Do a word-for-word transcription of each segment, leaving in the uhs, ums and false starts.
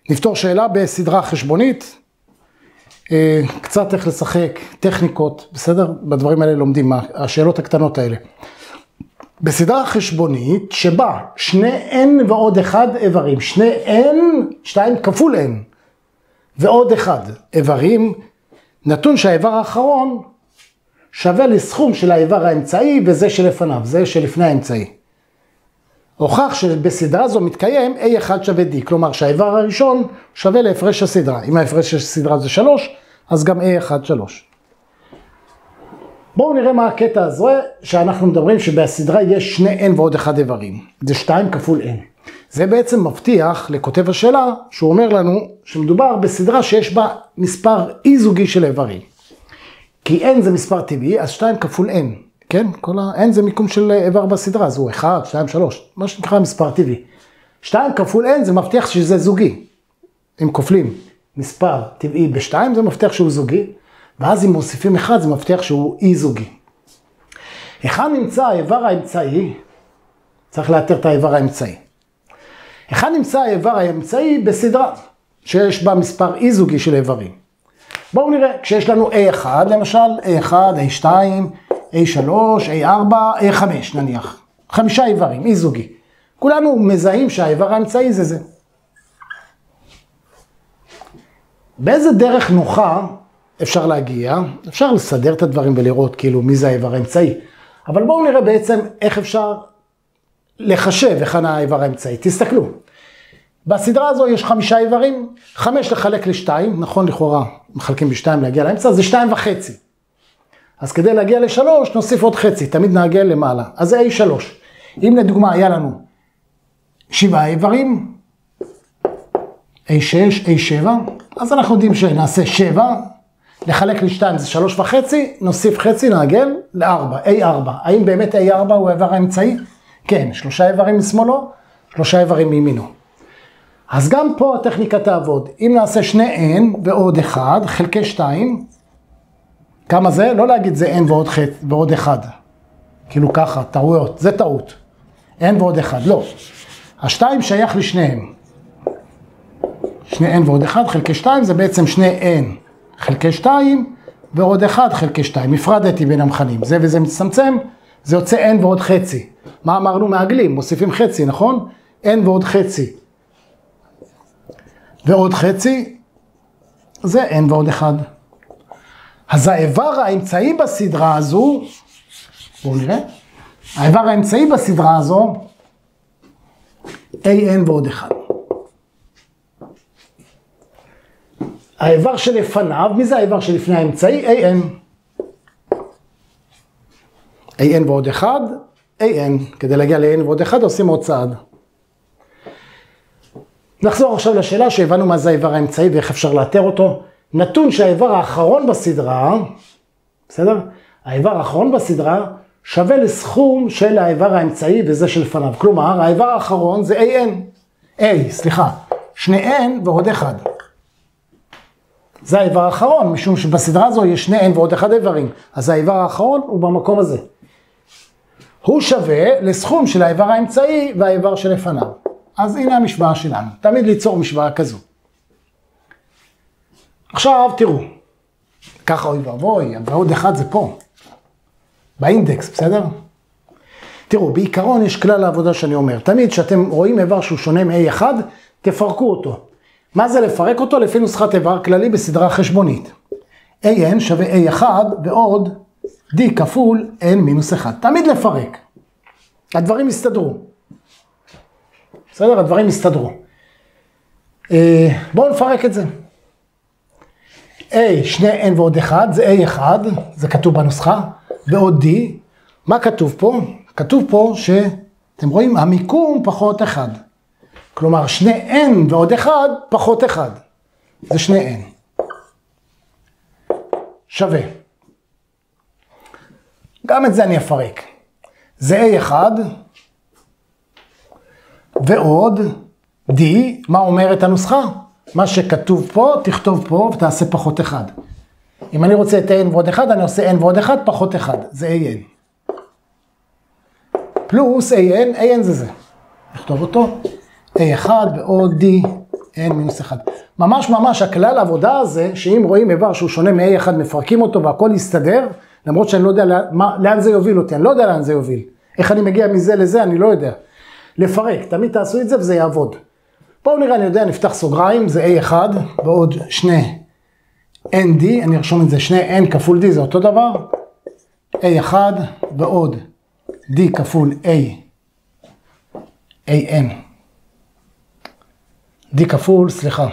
נפתור שאלה בסדרה חשבונית, קצת איך לשחק, טכניקות, בסדר? בדברים האלה לומדים, השאלות הקטנות האלה. בסדרה חשבונית שבה שני n ועוד אחד איברים, שני n, שתיים כפול n, ועוד אחד איברים, נתון שהאיבר האחרון שווה לסכום של האיבר האמצעי וזה שלפניו, זה שלפני האמצעי. הוכח שבסדרה זו מתקיים a אחד שווה d, כלומר שהאיבר הראשון שווה להפרש הסדרה. אם ההפרש של הסדרה זה שלוש, אז גם a אחד שלוש. בואו נראה מה הקטע הזה, שאנחנו מדברים שבסדרה יש שני n ועוד אחד איברים. זה שתיים כפול n. זה בעצם מבטיח לכותב השאלה, שהוא אומר לנו שמדובר בסדרה שיש בה מספר אי זוגי של איברים. כי n זה מספר טבעי, אז שתיים כפול n. כן? כל ה-n זה מיקום של איבר בסדרה, זו אחת, שתיים, שלוש, מה שנקרא מספר טבעי. שתיים כפול n זה מבטיח שזה זוגי. אם כופלים מספר טבעי ב-שתיים, זה מבטיח שהוא זוגי, ואז אם מוסיפים אחד, זה מבטיח שהוא אי זוגי. היכן נמצא האיבר האמצעי? צריך לאתר את האיבר האמצעי. היכן נמצא האיבר האמצעי בסדרה, שיש בה מספר אי זוגי של איברים? בואו נראה, כשיש לנו a אחד, למשל, a אחד, a שתיים, a שלוש, a ארבע, a חמש נניח. חמישה איברים, אי זוגי. כולנו מזהים שהאיבר האמצעי זה זה. באיזה דרך נוחה אפשר להגיע? אפשר לסדר את הדברים ולראות כאילו מי זה האיבר האמצעי. אבל בואו נראה בעצם איך אפשר לחשב היכן האיבר האמצעי. תסתכלו. בסדרה הזו יש חמישה איברים, חמש לחלק לשתיים, נכון לכאורה, מחלקים בשתיים להגיע לאמצע, זה שתיים וחצי. אז כדי להגיע לשלוש, נוסיף עוד חצי, תמיד נעגל למעלה. אז זה a שלוש. אם לדוגמה היה לנו שבעה איברים, a שש, a שבע, אז אנחנו יודעים שנעשה שבע, לחלק לשתיים זה שלוש וחצי, נוסיף חצי, נעגל לארבע, a ארבע. האם באמת a ארבע הוא האיבר האמצעי? כן, שלושה איברים משמאלו, שלושה איברים מימינו. אז גם פה הטכניקה תעבוד. אם נעשה שני n ועוד אחד, חלקי שתיים, כמה זה? לא להגיד זה n ועוד, ח... ועוד אחד. כאילו ככה, טעויות, זה טעות. n ועוד אחד, לא. השתיים שייך לשניהם. שני n ועוד אחד חלקי שתיים זה בעצם שני n חלקי שתיים ועוד אחד חלקי שתיים. הפרדתי בין המכנים. זה וזה מצטמצם, זה יוצא n ועוד חצי. מה אמרנו? מעגלים, מוסיפים חצי, נכון? n ועוד חצי. ועוד חצי, זה n ועוד אחד. אז האיבר האמצעי בסדרה הזו, בואו נראה, האיבר האמצעי בסדרה הזו, a n ועוד אחד. האיבר שלפניו, מי זה האיבר שלפני האמצעי? a n. a n ועוד אחד, a n. כדי להגיע ל-n ועוד אחד עושים עוד צעד. נחזור עכשיו לשאלה שהבנו מה זה האיבר האמצעי ואיך אפשר לאתר אותו. נתון שהאיבר האחרון בסדרה, בסדר? האיבר האחרון בסדרה שווה לסכום של האיבר האמצעי וזה שלפניו. כלומר, האיבר האחרון זה a n. a, סליחה, שני n ועוד אחד. זה האיבר האחרון, משום שבסדרה הזו יש שני n ועוד אחד איברים. אז האיבר האחרון הוא במקום הזה. הוא שווה לסכום של האיבר האמצעי והאיבר שלפניו. אז הנה המשוואה שלנו. תמיד ליצור משוואה כזו. עכשיו תראו. ככה אוי ואבוי, ועוד אחד זה פה. באינדקס, בסדר? תראו, בעיקרון יש כלל העבודה שאני אומר. תמיד שאתם רואים איבר שהוא שונה מ-a אחד, תפרקו אותו. מה זה לפרק אותו? לפי נוסחת איבר כללי בסדרה חשבונית. a n שווה a אחד ועוד d כפול n מינוס אחד. תמיד לפרק. הדברים יסתדרו. בסדר? הדברים יסתדרו. בואו נפרק את זה. a, שני n ועוד אחד, זה a אחד, זה כתוב בנוסחה, ועוד d. מה כתוב פה? כתוב פה שאתם רואים, המיקום פחות אחד. כלומר, שני n ועוד אחד פחות אחד. זה שני n. שווה. גם את זה אני אפרק. זה a אחד, ועוד d, מה אומרת הנוסחה? מה שכתוב פה, תכתוב פה ותעשה פחות אחד. אם אני רוצה את n ועוד אחד, אני עושה n ועוד אחד פחות אחד. זה a n. פלוס a n, a n זה זה. נכתוב אותו. a אחד ועוד d n מינוס אחד. ממש ממש הכלל העבודה הזה, שאם רואים איבר שהוא שונה מ-a אחד, מפרקים אותו והכל יסתדר, למרות שאני לא יודע לאן, לאן זה יוביל אותי, אני לא יודע לאן זה יוביל. איך אני מגיע מזה לזה, אני לא יודע. לפרק, תמיד תעשו את זה וזה יעבוד. בואו נראה, אני יודע, נפתח סוגריים, זה a אחד, ועוד שני nd, אני ארשום את זה, שני n כפול d, זה אותו דבר. a אחד, ועוד d כפול a, an. d כפול, סליחה.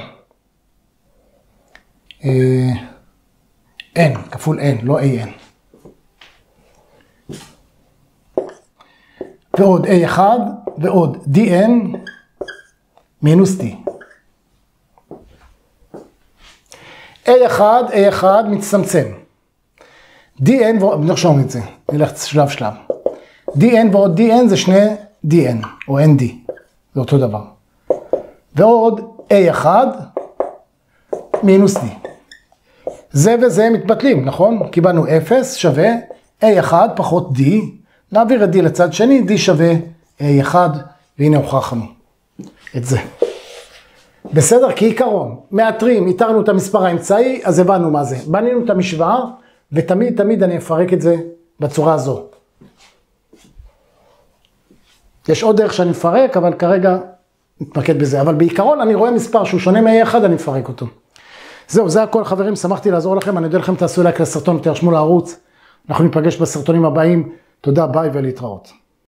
n כפול n, לא an. ועוד a אחד, ועוד dn מינוס d. a אחד, a אחד מצטמצם. dn, נרשום את זה, נלך שלב שלב. dn ועוד dn זה שני dn, או nd, זה אותו דבר. ועוד a אחד מינוס d. זה וזה מתבטלים, נכון? קיבלנו אפס שווה a אחד פחות d, נעביר את d לצד שני, d שווה a אחד, והנה הוכחנו את זה. בסדר? כעיקרון, מאתרים, איתרנו את המספר האמצעי, אז הבנו מה זה. בנינו את המשוואה, ותמיד תמיד אני אפרק את זה בצורה הזו. יש עוד דרך שאני מפרק, אבל כרגע נתמקד בזה. אבל בעיקרון אני רואה מספר שהוא שונה מ-a אחד, אני מפרק אותו. זהו, זה הכל חברים, שמחתי לעזור לכם, אני יודע לכם, תעשו לייק לסרטון ותרשמו לערוץ. אנחנו ניפגש בסרטונים הבאים. תודה, ביי ולהתראות.